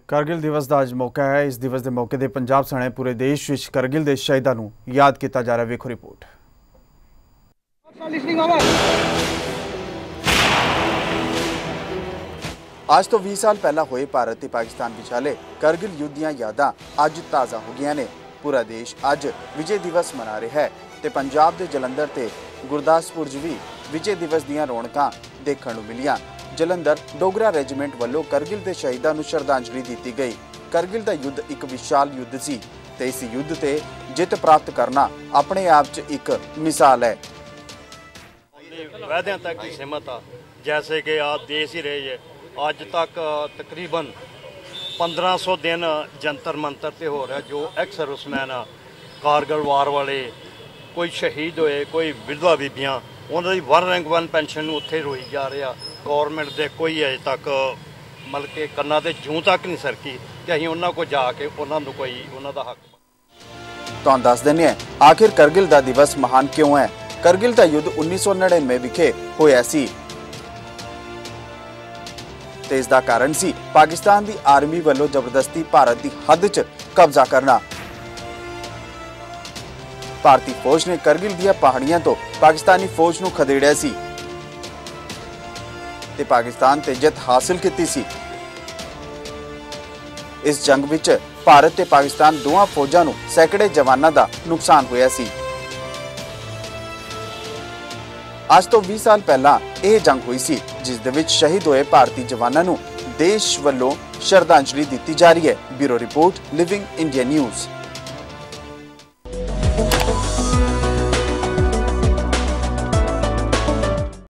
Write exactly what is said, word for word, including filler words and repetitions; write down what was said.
करगिल दिवस का अज मौका है। इस दिवस के मौके पर पंजाब सने पूरे देश विच करगिल के शहीदों को याद किया जा रहा है। वेखो रिपोर्ट। आज तो बीस साल पहला हुए भारत ते पाकिस्तान विचाले करगिल युद्ध ਦੀਆਂ यादां अज ताज़ा हो गई ने। पूरा देश अज विजय दिवस मना रहा है ते पंजाब के जलंधर ते गुरदासपुर च भी विजय दिवस ਦੀਆਂ रौनकां देखण नूं मिलियां। जलंधर डोगरा रेजिमेंट वालों करगिल के शहीदों को श्रद्धांजलि दी गई। करगिल का युद्ध एक विशाल युद्ध सी ते इस युद्ध ते जित प्राप्त करना अपने आप च एक मिसाल है। वायदों तक की सीमित जैसे कि आज देश ही रहे अज तक तकरीबन पंद्रह सौ दिन जंतर मंतर ते हो रहा, जो एक्स सर्विसमैन कारगिल वार वाले कोई शहीद होए, कोई विधवा बीबियां उन्होंने वन रैंक वन पेंशन उत्थे रोई जा रहा। गौरमेंट दे कोई अजे तक मतलब कि कन्ना ते जूं तक नहीं सरकी कि असीं उन्हां को जाके उन्हां नूं कोई उन्हां दा हक तुहानूं दस दिंदे हां आखिर करगिल का दिवस महान क्यों है। करगिल का युद्ध उन्नीस सौ नड़िनवे विखे होया सी ते इस दा कारण सी पाकिस्तान की आर्मी वालों जबरदस्ती भारत की हद च कब्जा करना। भारतीय फौज ने करगिल दी पहाड़ियां तो पाकिस्तानी फौज नूं खदेड़िया सी ते पाकिस्तान ते जित हासिल की सी। इस जंग विच भारत ते पाकिस्तान दोवां फौजां नूं सैकड़े जवानां दा नुकसान होया सी। आज तो बीस साल पहला यह जंग हुई सी जिस दे विच शहीद होए भारतीय जवानां नूं देश वालों श्रद्धांजलि दी जा रही है। Bureau report, living India news.